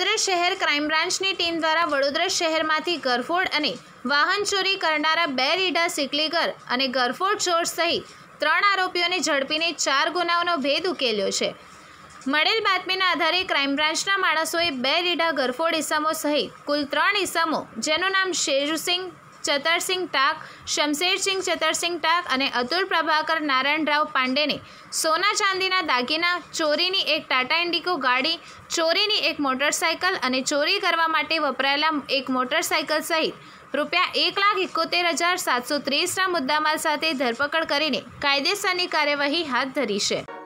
वडोदरा शहर crime ब्रांचनी team द्वारा वडोदरा शहरमांथी गरफोड़ अने वाहन चोरी करनारा 2 રીઢા સિકલીગર અને ગરફોડ ચોર સહિત 3 આરોપીઓને ઝડપીને 4 ગુનાઓનો ભેદ ઉકેલ્યો છે। મળેલ બાતમીના આધારે ક્રાઇમ બ્રાન્ચના માણસોએ 2 રીઢા ગરફોડ ઇસમો સહિત કુલ 3 ઇસમો જેનું નામ શેરુસિંહ ચતરસિંહ ટાક, શમશેરસિંહ ચતરસિંહ ટાક અને અતુલ પ્રભાકર નારાયણરાવ પાંડેને સોના ચાંદીના દાગીના, ચોરીની એક ટાટા ઇન્ડિગો ગાડી, ચોરીની એક મોટરસાઇકલ અને ચોરી કરવા માટે વપરાયેલા એક મોટરસાઇકલ સહિત રૂપિયા 1,71,730ના મુદ્દામાલ સાથે ધરપકડ કરીને કાયદેસરની કાર્યવાહી હાથ ધરી છે।